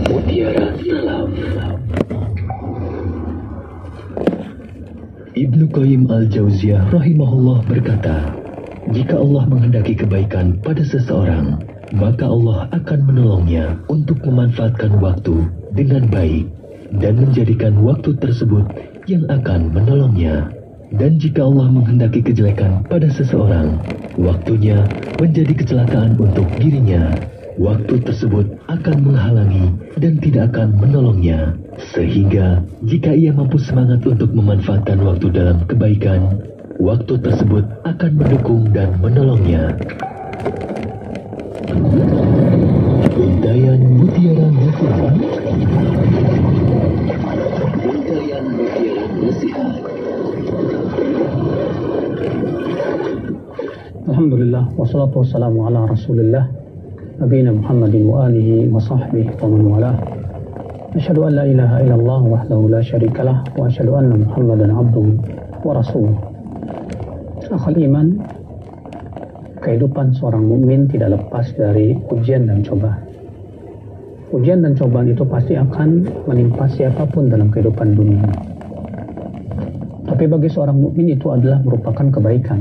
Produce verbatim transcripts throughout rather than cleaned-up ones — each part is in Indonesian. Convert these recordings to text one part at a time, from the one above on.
Mutiara Salaf. Ibnu Qayyim al-Jauziyah rahimahullah berkata, jika Allah menghendaki kebaikan pada seseorang, maka Allah akan menolongnya untuk memanfaatkan waktu dengan baik dan menjadikan waktu tersebut yang akan menolongnya. Dan jika Allah menghendaki kejelekan pada seseorang, waktunya menjadi kecelakaan untuk dirinya. Waktu tersebut akan menghalangi dan tidak akan menolongnya. Sehingga jika ia mampu semangat untuk memanfaatkan waktu dalam kebaikan, waktu tersebut akan mendukung dan menolongnya. Untayan Mutiara Nasihat. Untayan Mutiara Nasihat. Alhamdulillah, wassalatu wassalamu ala rasulillah Nabiyina Muhammadin wa alihi wa sahbihi wa man walah. Asyhadu an la ilaha illallah wahdahu la syarikalah wa asyhadu anna Muhammadan abduhu wa rasuluh. Akhal iman, kehidupan seorang mukmin tidak lepas dari ujian dan cobaan. Ujian dan cobaan itu pasti akan menimpa siapapun dalam kehidupan dunia. Tapi bagi seorang mukmin itu adalah merupakan kebaikan.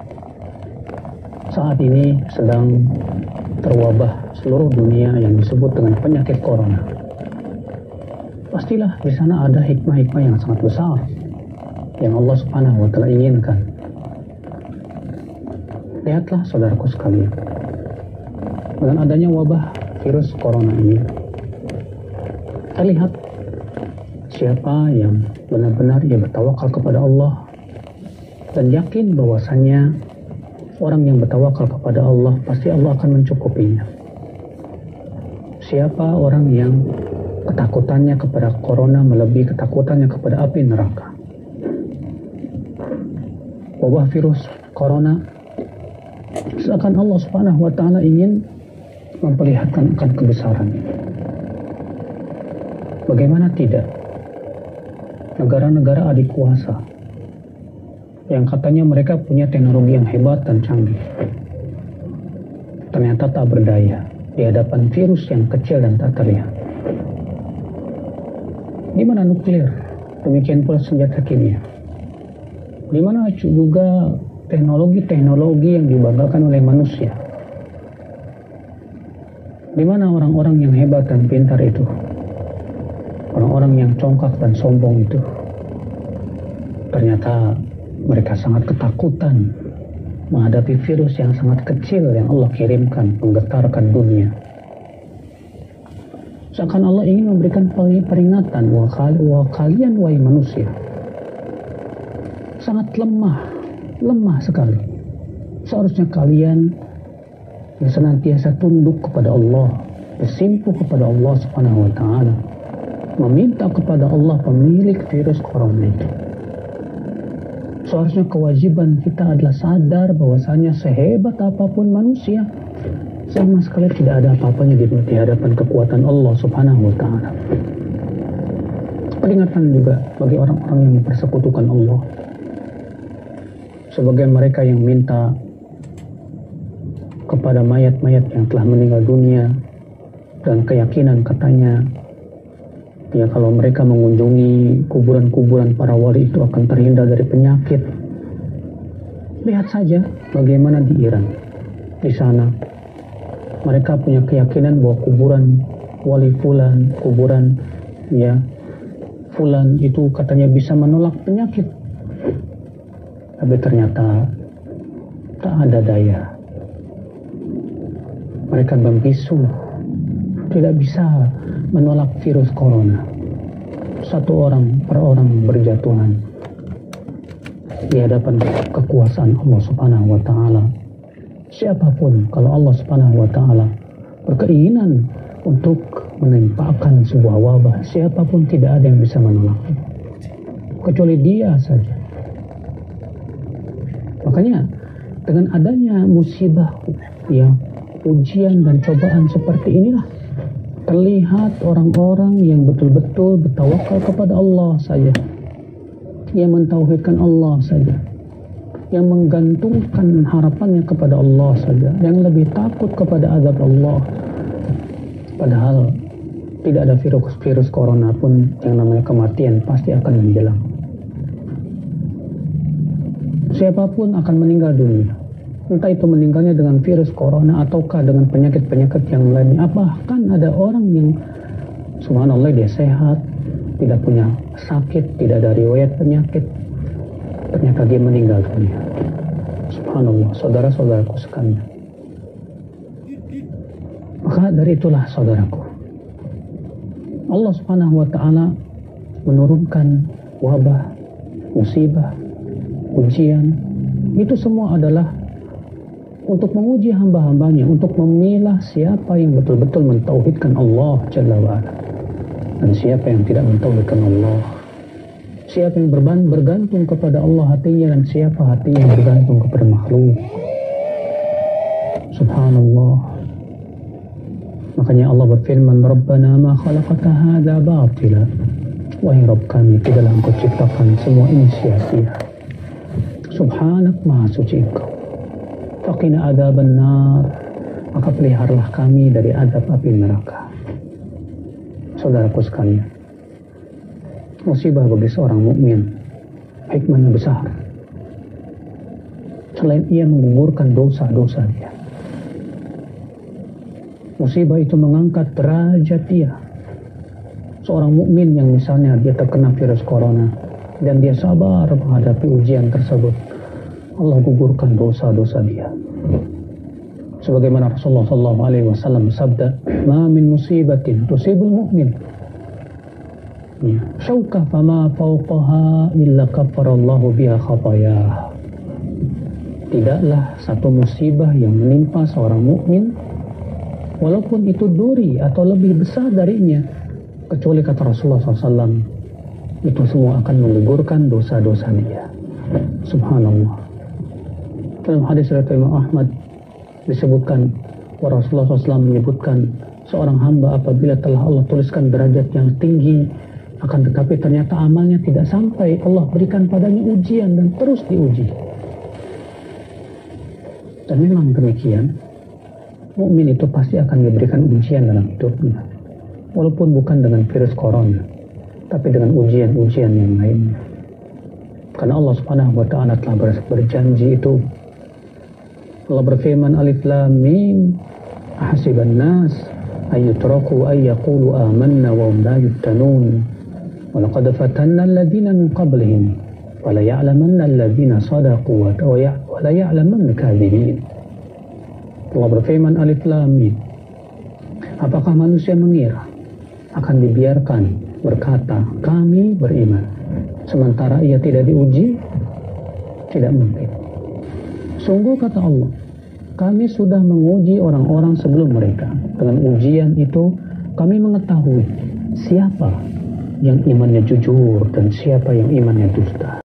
Saat ini sedang terwabah seluruh dunia yang disebut dengan penyakit corona. Pastilah di sana ada hikmah-hikmah yang sangat besar yang Allah Subhanahu wa taala inginkan. Lihatlah saudaraku sekalian, dengan adanya wabah virus corona ini, terlihat siapa yang benar-benar ia bertawakal kepada Allah dan yakin bahwasannya orang yang bertawakal kepada Allah pasti Allah akan mencukupinya. Siapa orang yang ketakutannya kepada corona melebihi ketakutannya kepada api neraka. Wabah virus corona seakan Allah Subhanahu wa taala ingin memperlihatkan akan kebesaran. Bagaimana tidak? Negara-negara adik kuasa yang katanya mereka punya teknologi yang hebat dan canggih, ternyata tak berdaya di hadapan virus yang kecil dan tak terlihat. Di mana nuklir, demikian pula senjata kimia. Di mana juga teknologi-teknologi yang dibanggakan oleh manusia. Di mana orang-orang yang hebat dan pintar itu, orang-orang yang congkak dan sombong itu, ternyata mereka sangat ketakutan menghadapi virus yang sangat kecil yang Allah kirimkan menggetarkan dunia. Seakan Allah ingin memberikan peringatan, wah kalian wahai manusia sangat lemah, lemah sekali. Seharusnya kalian yang senantiasa tunduk kepada Allah, bersimpuh kepada Allah Subhanahu wa taala, meminta kepada Allah pemilik virus corona itu. Seharusnya kewajiban kita adalah sadar bahwasanya sehebat apapun manusia, sama sekali tidak ada apa-apanya di hadapan kekuatan Allah Subhanahu wa taala. Peringatan juga bagi orang-orang yang mempersekutukan Allah. Sebagai mereka yang minta kepada mayat-mayat yang telah meninggal dunia dan keyakinan katanya, ya kalau mereka mengunjungi kuburan-kuburan para wali itu akan terhindar dari penyakit. Lihat saja bagaimana di Iran. Di sana mereka punya keyakinan bahwa kuburan wali fulan, kuburan ya fulan itu katanya bisa menolak penyakit. Tapi ternyata tak ada daya. Mereka membisu, tidak bisa menolak virus corona. Satu orang per orang berjatuhan di hadapan kekuasaan Allah Subhanahu wa taala. Siapapun kalau Allah Subhanahu wa taala berkeinginan untuk menimpakan sebuah wabah, siapapun tidak ada yang bisa menolaknya kecuali Dia saja. Makanya dengan adanya musibah, ya, ujian dan cobaan seperti inilah terlihat orang-orang yang betul-betul bertawakal kepada Allah saja, yang mentauhidkan Allah saja, yang menggantungkan harapannya kepada Allah saja, yang lebih takut kepada azab Allah. Padahal tidak ada virus virus corona pun yang namanya kematian pasti akan menjelang. Siapapun akan meninggal dunia, entah itu meninggalnya dengan virus corona ataukah dengan penyakit-penyakit yang lainnya. Bahkan ada orang yang subhanallah dia sehat, tidak punya sakit, tidak ada riwayat penyakit, ternyata dia meninggal dunia. Subhanallah, saudara-saudaraku sekalian. Maka dari itulah saudaraku, Allah subhanahu wa ta'ala menurunkan wabah, musibah, ujian. Itu semua adalah untuk menguji hamba-hambanya, untuk memilah siapa yang betul-betul mentauhidkan Allah Jalla wa'ala, dan siapa yang tidak mentauhidkan Allah, siapa yang berban, bergantung kepada Allah hatinya, dan siapa hatinya yang bergantung kepada makhluk. Subhanallah. Makanya Allah berfirman, Rabbana ma khalaqata hadza batila. Wahai Rabb kami, tidaklah Engkau ciptakan semua ini sia-sia. Subhanak, maha suci Engkau. Faqina adzaban nar. Maka peliharalah kami dari azab api neraka. Saudaraku sekalian, musibah bagi seorang mukmin hikmahnya besar. Selain ia menggugurkan dosa-dosa dia, musibah itu mengangkat derajat dia. Seorang mukmin yang misalnya dia terkena virus corona dan dia sabar menghadapi ujian tersebut, Allah gugurkan dosa-dosa dia. Sebagaimana Rasulullah sallallahu alaihi wasallam sabda, "Ma min musibatin tusibul mu'min syauka fama fawqaha illa kafarallahu biha khatayah." Tidaklah satu musibah yang menimpa seorang mukmin, walaupun itu duri atau lebih besar darinya, kecuali kata Rasulullah sallallahu alaihi wasallam, itu semua akan menggugurkan dosa-dosa dia. Subhanallah. Dalam hadis riwayat Imam Ahmad disebutkan, Rasulullah sallallahu alaihi wasallam menyebutkan, seorang hamba apabila telah Allah tuliskan derajat yang tinggi, akan tetapi ternyata amalnya tidak sampai, Allah berikan padanya ujian dan terus diuji. Dan memang demikian, mukmin itu pasti akan diberikan ujian dalam hidupnya, walaupun bukan dengan virus corona, tapi dengan ujian-ujian yang lainnya. Karena Allah Subhanahu wa ta'ala telah berjanji itu. Allah berfirman, Alif Lam Mim, ahasiban nas ayyutraku ayyaqulu amanna wa hum la yuftanun wa laqad fatanna alladhina min qablihim wa la ya'lamanna alladhina sadaqu wa la ya'lamanna kadhibin. Allah berfirman, Alif Lam Mim, apakah manusia mengira akan dibiarkan berkata kami beriman sementara ia tidak diuji? Tidak mungkin. Sungguh kata Allah, kami sudah menguji orang-orang sebelum mereka. Dengan ujian itu kami mengetahui siapa yang imannya jujur dan siapa yang imannya dusta.